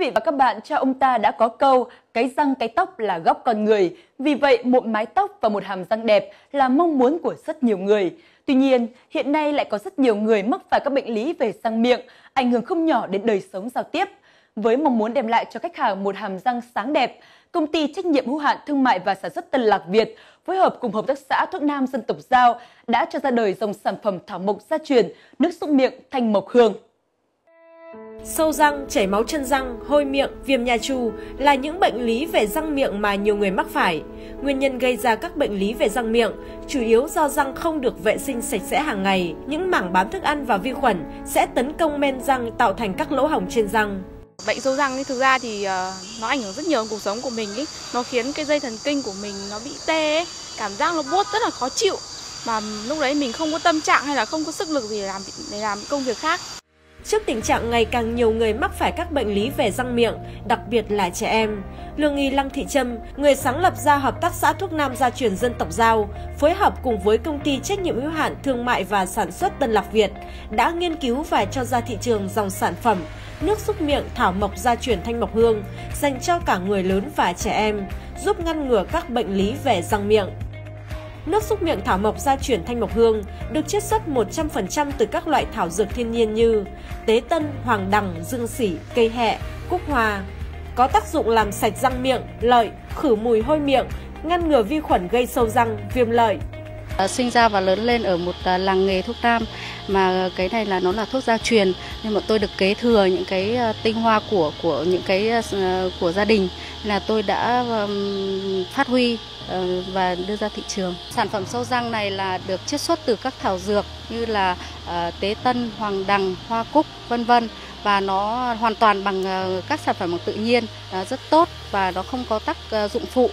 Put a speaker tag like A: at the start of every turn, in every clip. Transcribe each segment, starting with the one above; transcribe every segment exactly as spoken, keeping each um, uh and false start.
A: vị và các bạn, cha ông ta đã có câu cái răng cái tóc là góc con người. Vì vậy, một mái tóc và một hàm răng đẹp là mong muốn của rất nhiều người. Tuy nhiên, hiện nay lại có rất nhiều người mắc phải các bệnh lý về răng miệng, ảnh hưởng không nhỏ đến đời sống giao tiếp. Với mong muốn đem lại cho khách hàng một hàm răng sáng đẹp, công ty trách nhiệm hữu hạn thương mại và sản xuất Tân Lạc Việt phối hợp cùng hợp tác xã thuốc nam dân tộc Dao đã cho ra đời dòng sản phẩm thảo mộc gia truyền nước súc miệng Thanh Mộc Hương.
B: Sâu răng, chảy máu chân răng, hôi miệng, viêm nha chu là những bệnh lý về răng miệng mà nhiều người mắc phải. Nguyên nhân gây ra các bệnh lý về răng miệng chủ yếu do răng không được vệ sinh sạch sẽ hàng ngày. Những mảng bám thức ăn và vi khuẩn sẽ tấn công men răng tạo thành các lỗ hổng trên răng.
C: Bệnh sâu răng ấy, thực ra thì uh, nó ảnh hưởng rất nhiều đến cuộc sống của mình ý. Nó khiến cái dây thần kinh của mình nó bị tê ấy. Cảm giác nó buốt rất là khó chịu. Mà lúc đấy mình không có tâm trạng hay là không có sức lực gì để làm, để làm công việc khác.
B: Trước tình trạng ngày càng nhiều người mắc phải các bệnh lý về răng miệng, đặc biệt là trẻ em, Lương y Lăng Thị Trâm, người sáng lập ra hợp tác xã thuốc nam gia truyền dân tộc Dao, phối hợp cùng với công ty trách nhiệm hữu hạn thương mại và sản xuất Tân Lạc Việt, đã nghiên cứu và cho ra thị trường dòng sản phẩm nước súc miệng thảo mộc gia truyền Thanh Mộc Hương dành cho cả người lớn và trẻ em, giúp ngăn ngừa các bệnh lý về răng miệng. Nước súc miệng thảo mộc gia truyền Thanh Mộc Hương được chiết xuất một trăm phần trăm từ các loại thảo dược thiên nhiên như tế tân, hoàng đằng, dương sỉ, cây hẹ, cúc hoa. Có tác dụng làm sạch răng miệng, lợi, khử mùi hôi miệng, ngăn ngừa vi khuẩn gây sâu răng, viêm lợi.
D: Sinh ra và lớn lên ở một làng nghề thuốc nam mà cái này là nó là thuốc gia truyền, nhưng mà tôi được kế thừa những cái tinh hoa của của những cái của gia đình, là tôi đã um, phát huy và đưa ra thị trường. Sản phẩm sâu răng này là được chiết xuất từ các thảo dược như là uh, tế tân, hoàng đằng, hoa cúc, vân vân, và nó hoàn toàn bằng uh, các sản phẩm bằng tự nhiên, uh, rất tốt và nó không có tác uh, dụng phụ.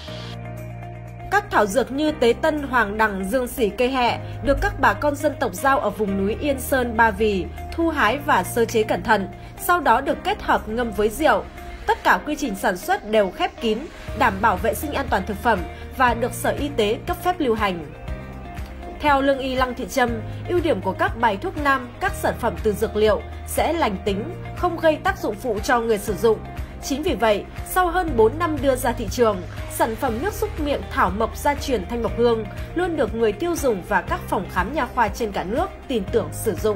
B: Các thảo dược như tế tân, hoàng đằng, dương sỉ, cây hẹ được các bà con dân tộc Dao ở vùng núi Yên Sơn, Ba Vì thu hái và sơ chế cẩn thận, sau đó được kết hợp ngâm với rượu. Tất cả quy trình sản xuất đều khép kín, đảm bảo vệ sinh an toàn thực phẩm và được Sở Y tế cấp phép lưu hành. Theo Lương y Lăng Thị Trâm, ưu điểm của các bài thuốc nam, các sản phẩm từ dược liệu sẽ lành tính, không gây tác dụng phụ cho người sử dụng. Chính vì vậy, sau hơn bốn năm đưa ra thị trường, sản phẩm nước súc miệng thảo mộc gia truyền Thanh Mộc Hương luôn được người tiêu dùng và các phòng khám nha khoa trên cả nước tin tưởng sử dụng.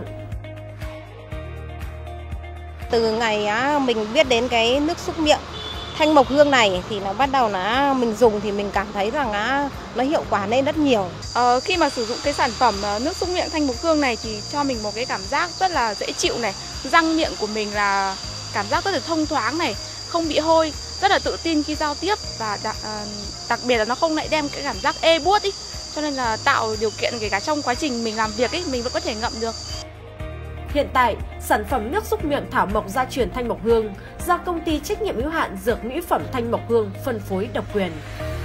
E: Từ ngày mình biết đến cái nước súc miệng Thanh Mộc Hương này thì nó bắt đầu là mình dùng thì mình cảm thấy rằng nó hiệu quả lên rất nhiều.
C: Ờ, khi mà sử dụng cái sản phẩm nước súc miệng Thanh Mộc Hương này thì cho mình một cái cảm giác rất là dễ chịu này, răng miệng của mình là cảm giác rất là thông thoáng này, không bị hôi, rất là tự tin khi giao tiếp và đặc, uh, đặc biệt là nó không lại đem cái cảm giác ê buốt ý, cho nên là tạo điều kiện kể cả trong quá trình mình làm việc ý, mình vẫn có thể ngậm được.
B: Hiện tại, sản phẩm nước súc miệng thảo mộc gia truyền Thanh Mộc Hương do công ty trách nhiệm hữu hạn dược mỹ phẩm Thanh Mộc Hương phân phối độc quyền.